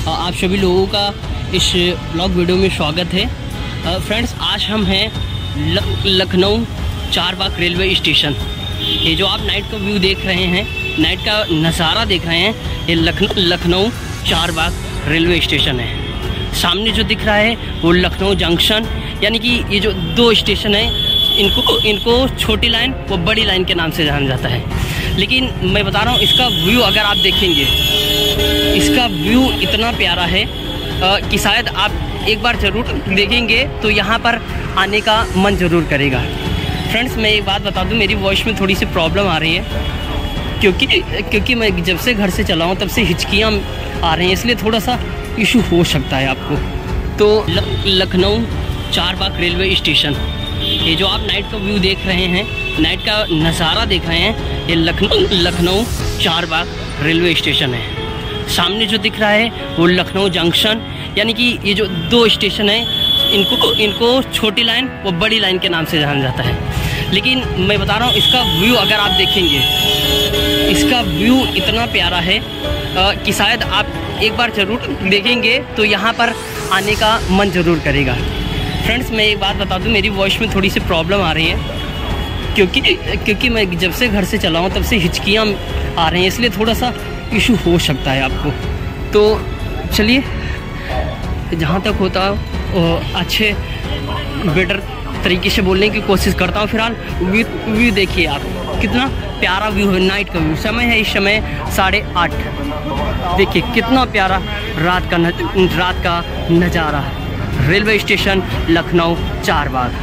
आप सभी लोगों का इस ब्लॉग वीडियो में स्वागत है। फ्रेंड्स, आज हम हैं लखनऊ चारबाग रेलवे स्टेशन। ये जो आप नाइट का व्यू देख रहे हैं, नाइट का नज़ारा देख रहे हैं, ये लखनऊ चारबाग रेलवे स्टेशन है। सामने जो दिख रहा है वो लखनऊ जंक्शन, यानी कि ये जो दो स्टेशन है इनको छोटी लाइन व बड़ी लाइन के नाम से जाना जाता है। लेकिन मैं बता रहा हूँ, इसका व्यू अगर आप देखेंगे, इसका व्यू इतना प्यारा है कि शायद आप एक बार ज़रूर देखेंगे तो यहाँ पर आने का मन ज़रूर करेगा। फ्रेंड्स, मैं एक बात बता दूँ, मेरी वॉइस में थोड़ी सी प्रॉब्लम आ रही है क्योंकि मैं जब से घर से चला हूँ तब से हिचकियाँ आ रही हैं, इसलिए थोड़ा सा इशू हो सकता है आपको। तो लखनऊ चारबाग रेलवे स्टेशन, ये जो आप नाइट का व्यू देख रहे हैं, नाइट का नज़ारा देख रहे हैं, ये लखनऊ चारबाग रेलवे स्टेशन है। सामने जो दिख रहा है वो लखनऊ जंक्शन, यानी कि ये जो दो स्टेशन है इनको छोटी लाइन व बड़ी लाइन के नाम से जाना जाता है। लेकिन मैं बता रहा हूँ, इसका व्यू अगर आप देखेंगे, इसका व्यू इतना प्यारा है कि शायद आप एक बार ज़रूर देखेंगे तो यहाँ पर आने का मन ज़रूर करेगा। फ्रेंड्स, मैं एक बात बता दूं, मेरी वॉइस में थोड़ी सी प्रॉब्लम आ रही है क्योंकि मैं जब से घर से चला हूँ तब से हिचकियाँ आ रही हैं, इसलिए थोड़ा सा इशू हो सकता है आपको। तो चलिए, जहाँ तक होता अच्छे बेटर तरीके से बोलने की कोशिश करता हूँ। फिलहाल व्यू देखिए आप, कितना प्यारा व्यू है, नाइट का व्यू। समय है इस समय 8:30। देखिए कितना प्यारा रात का नज़ारा। Railway station Lucknow Charbagh.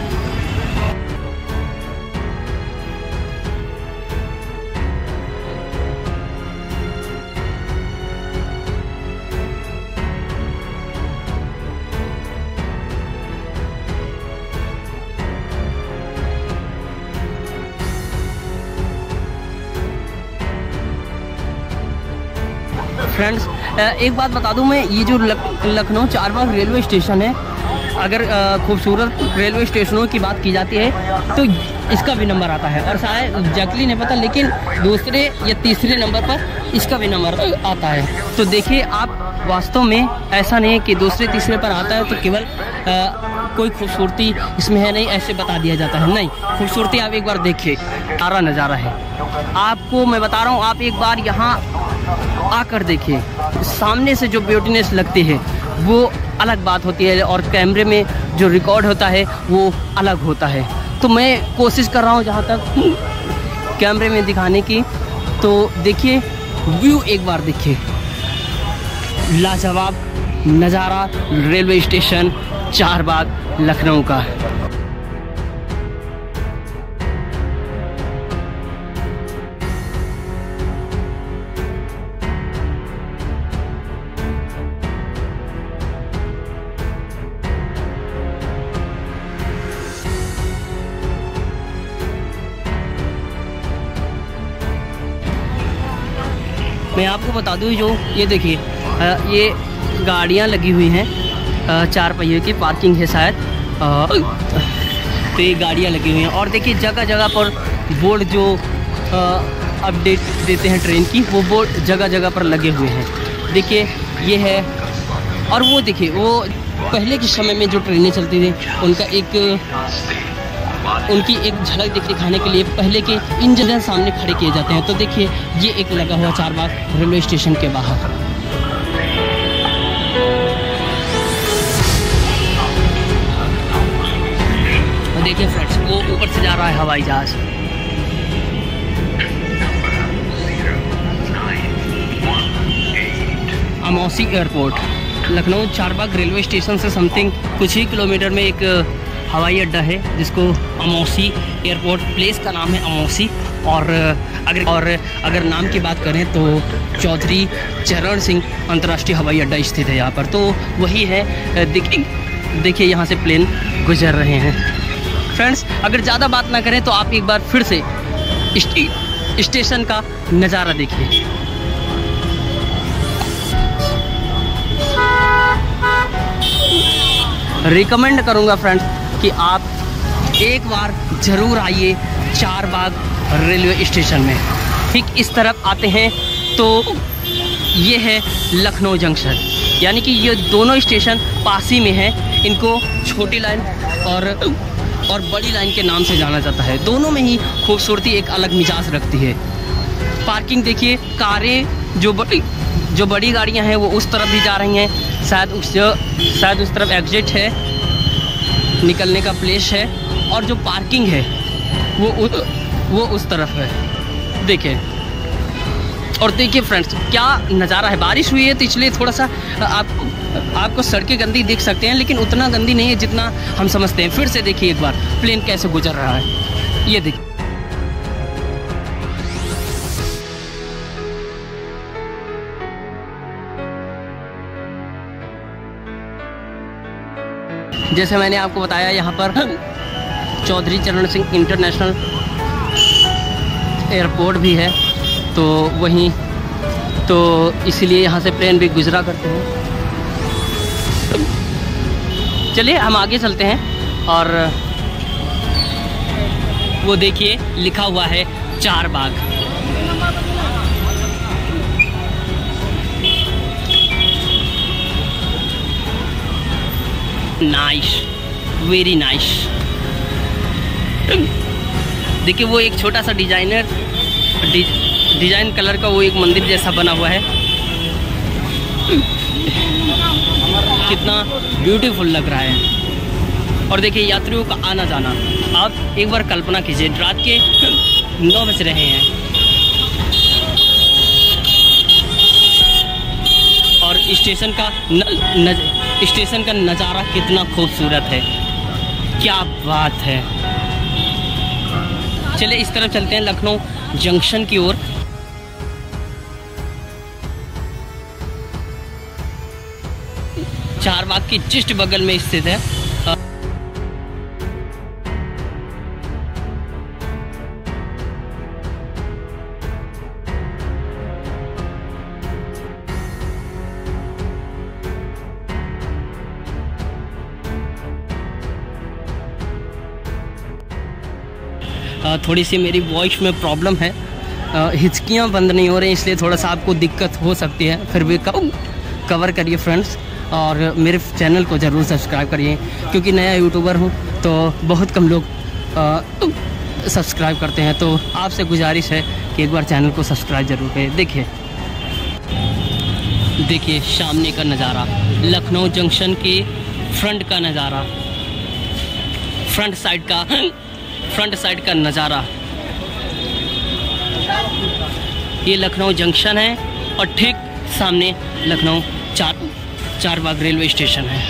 Friends, एक बात बता दूं मैं, ये जो लखनऊ चारबाग रेलवे स्टेशन है, अगर खूबसूरत रेलवे स्टेशनों की बात की जाती है तो इसका भी नंबर आता है, और शायद एग्जैक्टली नहीं पता, लेकिन दूसरे या तीसरे नंबर पर इसका भी नंबर आता है। तो देखिए आप, वास्तव में ऐसा नहीं है कि दूसरे तीसरे पर आता है तो केवल कोई खूबसूरती इसमें है नहीं, ऐसे बता दिया जाता है। नहीं, खूबसूरती आप एक बार देखिए, सारा नज़ारा है। आपको मैं बता रहा हूँ, आप एक बार यहाँ आकर देखिए, सामने से जो ब्यूटीनेस लगती है वो अलग बात होती है, और कैमरे में जो रिकॉर्ड होता है वो अलग होता है। तो मैं कोशिश कर रहा हूँ जहाँ तक कैमरे में दिखाने की। तो देखिए व्यू एक बार देखिए, लाजवाब नज़ारा रेलवे स्टेशन चारबाग लखनऊ का। मैं आपको बता दूं, जो ये देखिए, ये गाड़ियाँ लगी हुई हैं, 4 पहिए की पार्किंग है शायद। तो ये गाड़ियाँ लगी हुई हैं, और देखिए जगह जगह पर बोर्ड जो अपडेट देते हैं ट्रेन की, वो बोर्ड जगह जगह पर लगे हुए हैं। देखिए ये है, और वो देखिए, वो पहले के समय में जो ट्रेनें चलती थी उनकी एक झलक दिखाने के लिए पहले के इंजन सामने खड़े किए जाते हैं। तो देखिए ये एक लगा हुआ चारबाग रेलवे स्टेशन के बाहर। और देखिए फ्रेंड्स, वो ऊपर से जा रहा है हवाई जहाज। Amausi airport, Lucknow Charbagh railway station से समथिंग कुछ ही किलोमीटर में एक हवाई अड्डा है जिसको अमौसी एयरपोर्ट, प्लेस का नाम है अमौसी। और अगर नाम की बात करें तो चौधरी चरण सिंह अंतर्राष्ट्रीय हवाई अड्डा स्थित है यहाँ पर। तो वही है, देखिए यहाँ से प्लेन गुजर रहे हैं। फ्रेंड्स, अगर ज़्यादा बात ना करें तो आप एक बार फिर से स्टेशन का नज़ारा देखिए। रिकमेंड करूँगा फ्रेंड्स कि आप एक बार ज़रूर आइए चारबाग रेलवे स्टेशन में। ठीक इस तरफ आते हैं तो ये है लखनऊ जंक्शन, यानी कि ये दोनों स्टेशन पास ही में है। इनको छोटी लाइन और बड़ी लाइन के नाम से जाना जाता है। दोनों में ही खूबसूरती एक अलग मिजाज रखती है। पार्किंग देखिए, कारें जो बड़ी गाड़ियां हैं वो उस तरफ भी जा रही हैं, शायद उस तरफ एग्जिट है, निकलने का प्लेस है, और जो पार्किंग है वो उस तरफ है। देखिए, और देखिए फ्रेंड्स क्या नज़ारा है। बारिश हुई है तो इसलिए थोड़ा सा आपको सड़कें गंदी दिख सकते हैं, लेकिन उतना गंदी नहीं है जितना हम समझते हैं। फिर से देखिए एक बार प्लेन कैसे गुजर रहा है, ये देखिए। जैसे मैंने आपको बताया, यहाँ पर चौधरी चरण सिंह इंटरनेशनल एयरपोर्ट भी है, तो वहीं तो इसीलिए यहाँ से प्लेन भी गुजरा करते हैं। चलिए हम आगे चलते हैं, और वो देखिए लिखा हुआ है चारबाग। Nice, very nice. देखिए वो एक छोटा सा डिजाइन कलर का वो एक मंदिर जैसा बना हुआ है, कितना ब्यूटीफुल लग रहा है। और देखिए यात्रियों का आना जाना, आप एक बार कल्पना कीजिए, रात के 9 बज रहे हैं और स्टेशन का नज़ारा कितना खूबसूरत है, क्या बात है। चलिए इस तरफ चलते हैं, लखनऊ जंक्शन की ओर। चारबाग की जस्ट बगल में स्थित है। थोड़ी सी मेरी वॉइस में प्रॉब्लम है, हिचकियाँ बंद नहीं हो रही, इसलिए थोड़ा सा आपको दिक्कत हो सकती है। फिर भी कवर करिए फ्रेंड्स, और मेरे चैनल को ज़रूर सब्सक्राइब करिए, क्योंकि नया यूट्यूबर हूँ तो बहुत कम लोग सब्सक्राइब करते हैं। तो आपसे गुजारिश है कि एक बार चैनल को सब्सक्राइब ज़रूर करें। देखिए सामने का नज़ारा, लखनऊ जंक्शन के फ्रंट का नज़ारा, फ्रंट साइड का नज़ारा। ये लखनऊ जंक्शन है और ठीक सामने लखनऊ चारबाग रेलवे स्टेशन है।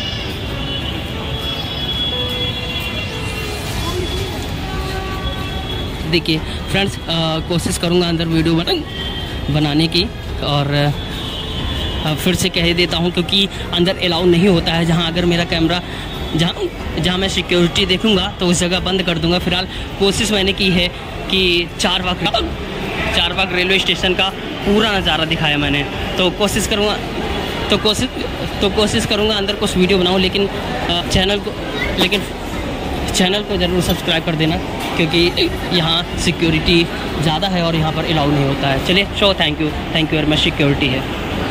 देखिए फ्रेंड्स, कोशिश करूँगा अंदर वीडियो बनाने की, और फिर से कह देता हूँ क्योंकि अंदर अलाउ नहीं होता है। जहाँ अगर मेरा कैमरा जहाँ मैं सिक्योरिटी देखूंगा तो उस जगह बंद कर दूंगा। फिलहाल कोशिश मैंने की है कि चारबाग रेलवे स्टेशन का पूरा नज़ारा दिखाया मैंने, तो कोशिश करूंगा अंदर कुछ वीडियो बनाऊं, लेकिन चैनल को ज़रूर सब्सक्राइब कर देना, क्योंकि यहाँ सिक्योरिटी ज़्यादा है और यहाँ पर अलाउ नहीं होता है। चलिए thank you very much, security है।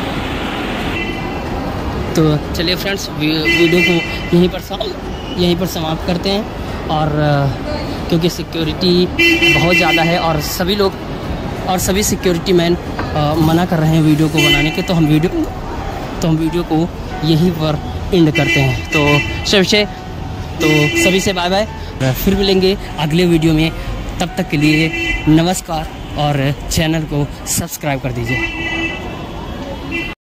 तो चलिए फ्रेंड्स, वीडियो को यहीं पर समाप्त करते हैं, और क्योंकि सिक्योरिटी बहुत ज़्यादा है और सभी सिक्योरिटी मैन मना कर रहे हैं वीडियो को बनाने के, तो हम वीडियो को यहीं पर एंड करते हैं। तो सभी से बाय बाय, फिर मिलेंगे अगले वीडियो में। तब तक के लिए नमस्कार, और चैनल को सब्सक्राइब कर दीजिए।